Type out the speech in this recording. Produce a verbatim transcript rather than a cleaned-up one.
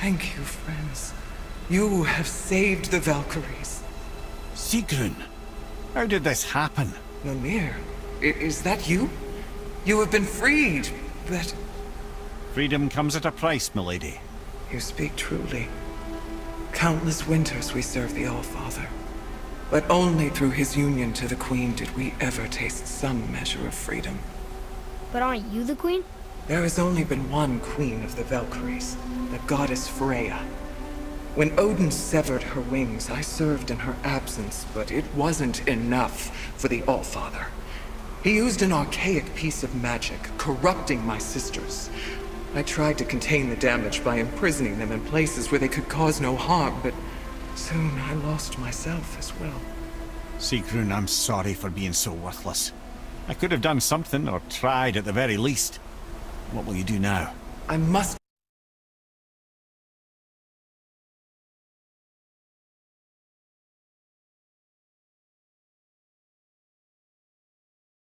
Thank you, friends. You have saved the Valkyries. Sigrun, how did this happen? Mimir, i- is that you? You have been freed, but... Freedom comes at a price, milady. You speak truly. Countless winters we serve the All-Father. But only through his union to the Queen did we ever taste some measure of freedom. But aren't you the queen? There has only been one queen of the Valkyries, the goddess Freya. When Odin severed her wings, I served in her absence, but it wasn't enough for the All-Father. He used an archaic piece of magic, corrupting my sisters. I tried to contain the damage by imprisoning them in places where they could cause no harm, but soon I lost myself as well. Sigrun, I'm sorry for being so worthless. I could have done something, or tried at the very least. What will you do now? I must